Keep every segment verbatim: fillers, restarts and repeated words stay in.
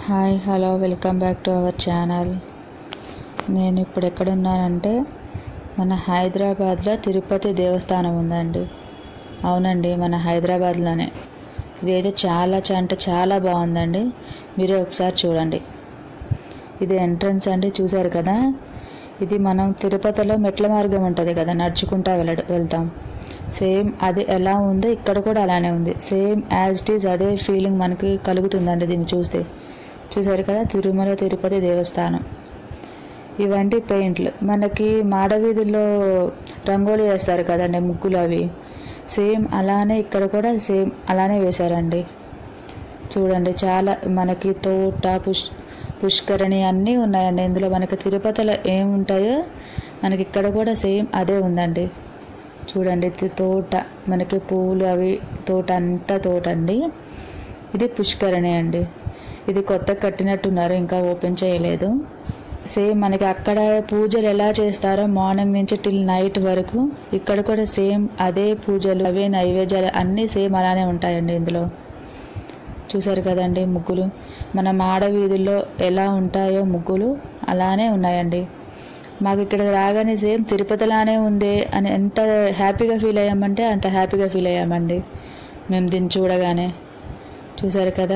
Hi hello welcome back to our channel. నేను ఇప్పుడు ఎక్కడున్నానంటే మన హైదరాబాద్లో తిరుపతి దేవస్థానం ఉందండి. అవునండి, మన హైదరాబాద్లోనే. ఇదైతే చాలా అంటే చాలా బాగుందండి. మీరే ఒకసారి చూడండి. ఇది ఎంట్రన్స్ అండి, చూసారు కదా. ఇది మనం తిరుపతిలో మెట్ల మార్గం ఉంటుంది కదా, నడుచుకుంటా వెళ్ళ వెళ్తాం సేమ్ అది ఎలా ఉందో ఇక్కడ కూడా అలానే ఉంది. సేమ్ యాజ్ ఇట్ ఈజ్ అదే ఫీలింగ్ మనకి కలుగుతుందండి దీన్ని చూస్తే. చూసారు కదా, తిరుమల తిరుపతి దేవస్థానం. ఇవంటి పెయింట్లు మనకి మాడవీధుల్లో రంగోలీ వేస్తారు కదండి, ముగ్గులు అవి సేమ్ అలానే ఇక్కడ కూడా సేమ్ అలానే వేశారండి. చూడండి, చాలా మనకి తోట పుష్ పుష్కరణి అన్నీ ఉన్నాయండి ఇందులో. మనకి తిరుపతిలో ఏముంటాయో మనకి ఇక్కడ కూడా సేమ్ అదే ఉందండి. చూడండి, తోట మనకి పూలు అవి తోట అంతా తోట అండి. ఇది పుష్కరణి అండి. ఇది కొత్తగా కట్టినట్టున్నారు, ఇంకా ఓపెన్ చేయలేదు. సేమ్ మనకి అక్కడ పూజలు ఎలా చేస్తారో మార్నింగ్ నుంచి టిల్ నైట్ వరకు ఇక్కడ కూడా సేమ్ అదే పూజలు అవే నైవేద్యాలు అన్నీ సేమ్ అలానే ఉంటాయండి ఇందులో. చూసారు కదండి ముగ్గులు, మన మాడ వీధుల్లో ఎలా ఉంటాయో ముగ్గులు అలానే ఉన్నాయండి. మాకు ఇక్కడ రాగానే సేమ్ తిరుపతిలానే ఉంది అని ఎంత హ్యాపీగా ఫీల్ అయ్యామంటే అంత హ్యాపీగా ఫీల్ అయ్యామండి మేము దీన్ని చూడగానే. చూసారు కదా,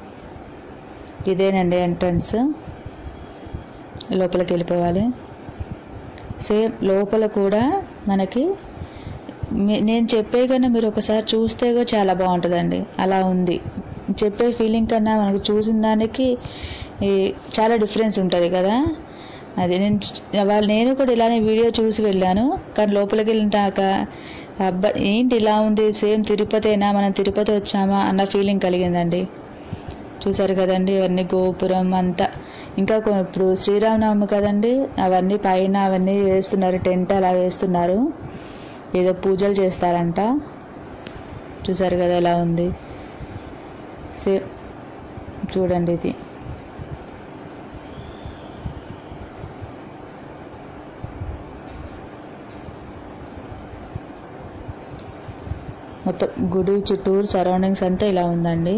ఇదేనండి ఎంట్రన్స్. లోపలికి వెళ్ళిపోవాలి. సేమ్ లోపల కూడా మనకి నేను చెప్పే కన్నా మీరు ఒకసారి చూస్తే చాలా బాగుంటుందండి. అలా ఉంది. చెప్పే ఫీలింగ్ కన్నా మనకు చూసిన దానికి చాలా డిఫరెన్స్ ఉంటుంది కదా. అది నేను వాళ్ళు నేను కూడా ఇలానే వీడియో చూసి వెళ్ళాను, కానీ లోపలికి వెళ్ళినాక అబ్బా ఏంటి ఇలా ఉంది, సేమ్ తిరుపతేనా, మనం తిరుపతి వచ్చామా అన్న ఫీలింగ్ కలిగిందండి. చూసారు కదండి, ఇవన్నీ గోపురం అంతా. ఇంకా ఇప్పుడు శ్రీరామనవమి కదండి, అవన్నీ పైన అవన్నీ వేస్తున్నారు, టెంట్ అలా వేస్తున్నారు, ఏదో పూజలు చేస్తారంట. చూసారు కదా ఎలా ఉంది. సేమ్ చూడండి, ఇది మొత్తం గుడి చుట్టూరు సరౌండింగ్స్ అంతా ఇలా ఉందండి.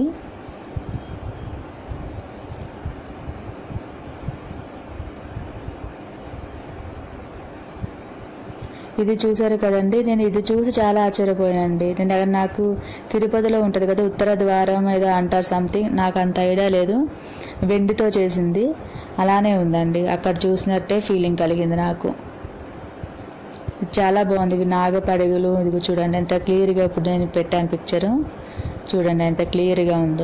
ఇది చూసారు కదండి, నేను ఇది చూసి చాలా ఆశ్చర్యపోయానండి. నేను నాకు తిరుపతిలో ఉంటుంది కదా ఉత్తర ద్వారం ఏదో అంటారు సంథింగ్, నాకు అంత ఐడియా లేదు. వెండితో చేసింది అలానే ఉందండి, అక్కడ చూసినట్టే ఫీలింగ్ కలిగింది నాకు. చాలా బాగుంది. ఇవి నాగపడగలు, ఇది చూడండి ఎంత క్లియర్గా, ఇప్పుడు నేను పెట్టాను పిక్చరు, చూడండి ఎంత క్లియర్గా ఉందో.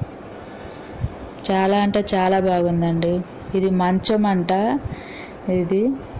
చాలా అంటే చాలా బాగుందండి. ఇది మంచం అంట, ఇది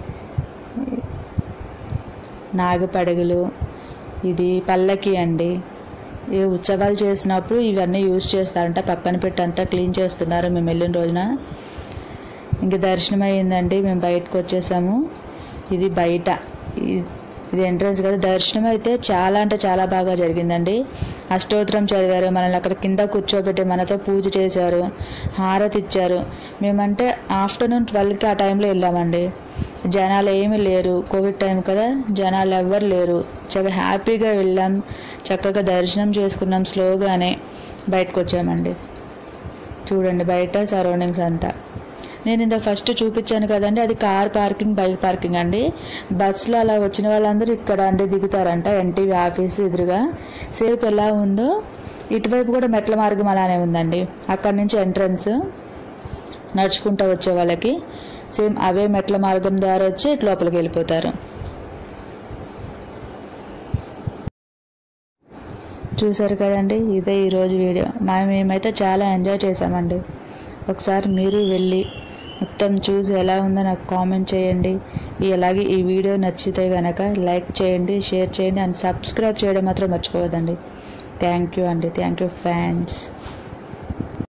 నాగపడగలు, ఇది పల్లకి అండి. ఈ ఉత్సవాలు చేసినప్పుడు ఇవన్నీ యూజ్ చేస్తారంట. పక్కన పెట్టి అంతా క్లీన్ చేస్తున్నారు మేము వెళ్ళిన రోజున. ఇంక దర్శనం అయ్యిందండి, మేము బయటకు వచ్చేసాము. ఇది బయట, ఇది ఎంట్రన్స్ కదా. దర్శనం అయితే చాలా అంటే చాలా బాగా జరిగిందండి. అష్టోత్తరం చదివారు, మనల్ని అక్కడ కింద కూర్చోబెట్టి మనతో పూజ చేశారు, హారతి ఇచ్చారు. మేమంటే ఆఫ్టర్నూన్ ట్వెల్వ్కి ఆ టైంలో వెళ్ళామండి. జనాలు ఏమీ లేరు, కోవిడ్ టైం కదా, జనాలు ఎవ్వరు లేరు. చాలా హ్యాపీగా వెళ్ళాం, చక్కగా దర్శనం చేసుకున్నాం, స్లోగానే బయటకు వచ్చామండి. చూడండి బయట సరౌండింగ్స్ అంతా. నేను ఇంత ఫస్ట్ చూపించాను కదండి, అది కార్ పార్కింగ్ బైక్ పార్కింగ్ అండి. బస్సులో అలా వచ్చిన వాళ్ళందరూ ఇక్కడ అండి దిగుతారంట, ఎన్టీవీ ఆఫీసు ఎదురుగా. సేపు ఎలా ఉందో ఇటువైపు కూడా మెట్ల మార్గం అలానే ఉందండి. అక్కడి నుంచి ఎంట్రన్స్ నడుచుకుంటూ వచ్చే వాళ్ళకి సేమ్ అవే మెట్ల మార్గం ద్వారా వచ్చి ఇటు లోపలికి వెళ్ళిపోతారు. చూసారు కదండి, ఇదే ఈరోజు వీడియో. మా మేమైతే చాలా ఎంజాయ్ చేసామండి. ఒకసారి మీరు వెళ్ళి మొత్తం చూసి ఎలా ఉందో నాకు కామెంట్ చేయండి. అలాగే ఈ వీడియో నచ్చితే కనుక లైక్ చేయండి, షేర్ చేయండి అండ్ సబ్స్క్రైబ్ చేయడం మాత్రం మర్చిపోవద్దండి. థ్యాంక్ యూ అండి. Thank you friends.